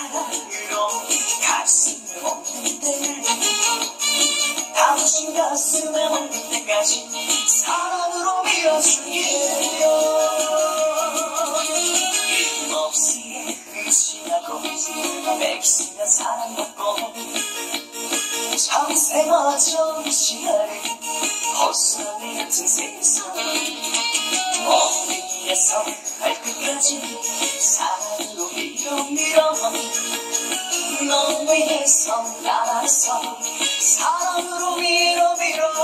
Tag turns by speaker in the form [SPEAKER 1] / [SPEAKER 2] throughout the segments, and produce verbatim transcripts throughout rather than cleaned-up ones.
[SPEAKER 1] 사랑으로 가슴에 먹는 때를 당신 가슴에 먹는 때까지 사랑으로 밀어줄게요. 힘없이 의심하고 뺏으며 사랑받고 참새마저 시야를 벗어내 같은 세상 어디에서 발끝까지 사랑으로 밀어 밀어 너 위해서 나라서 사랑으로 밀어 밀어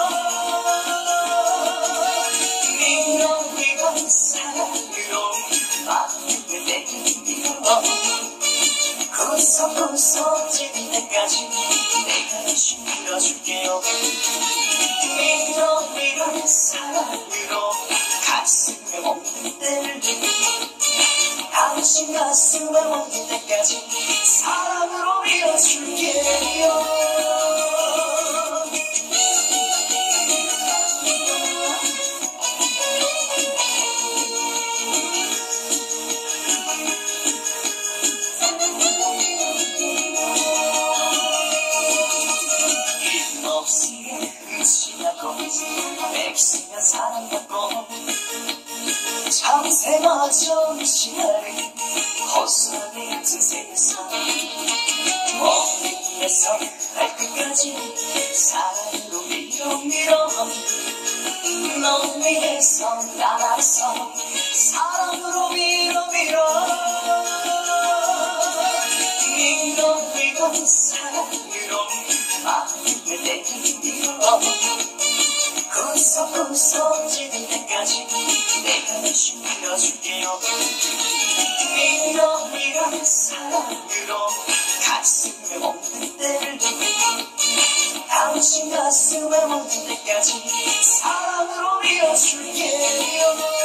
[SPEAKER 1] 밀어 밀어 사랑으로 마음을 내게 밀어 구석구석 찌를 때까지 내가 대신 밀어줄게요. 밀어 밀어 사랑으로 가슴에 먹는 때를 당신 가슴에 먹는 때까지 사랑으로 밀어줄게요. 뺏으며 사랑받고 참새마저 시야를 벗어내 같은 세상 어디에서 발끝까지 사랑으로 밀어 밀어 너 위해서 나라서 사랑으로 밀어 밀어 밀어 밀어 사랑으로 마음을 내게 밀어 구석구석 찌를 때까지 내가 대신 밀어줄게요. 밀어 밀어 사랑으로 가슴에 먹는 때를 당신 가슴에 먹는 때까지 사랑으로 밀어줄게요.